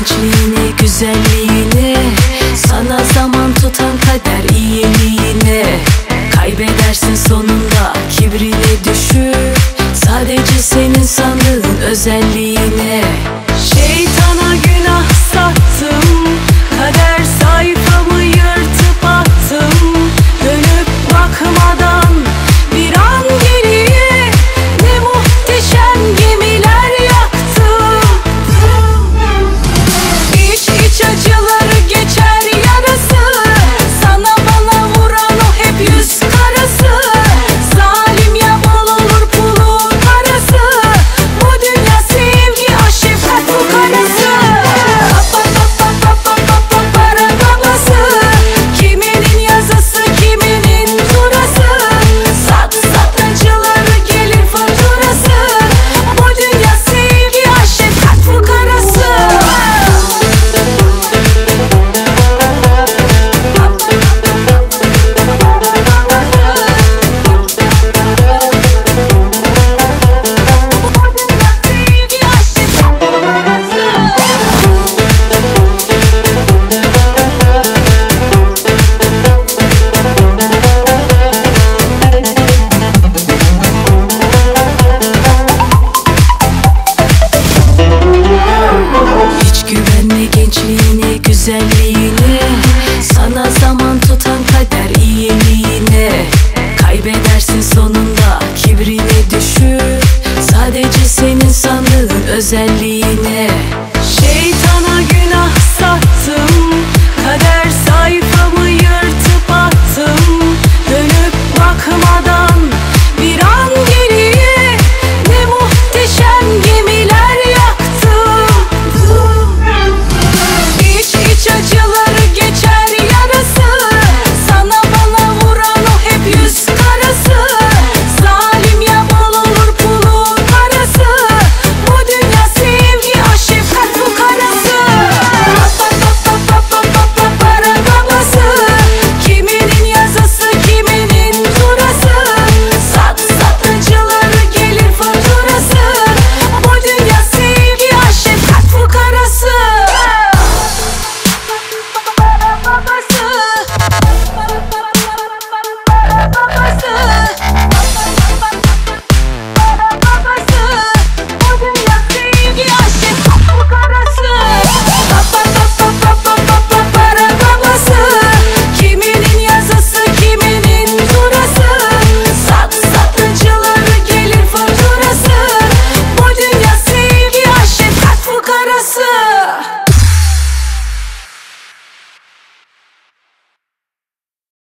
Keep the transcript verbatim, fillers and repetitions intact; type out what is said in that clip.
gençliğine, güzelliğine, sana zaman tutan kader iyiliğine. Kaybedersin sonunda, kibrine düşüp sadece senin sandığın özelliğine. Şeytana günah sattım, kader sayfamı yırtıp attım. Dönüp bakmadan bir an geriye, ne muhteşem gemiler yaktım. İç iç acıları geçer yarası, sana bana vuran o hep yüz karası. Zalim ya bol olur pulun parası, bu dünya sevgi aşk şefkat fukarası. Para babası, kiminin yazısı kiminin turası. Sat sat acıları gelir faturası, bu dünya sevgi aşk şefkat fukarası. Hiç güvenme gençliğine, güzelliğine, sana zaman tutan kader iyiliğine. Kaybedersin sonunda, kibrine düşüp sadece senin sandığın özelliğine.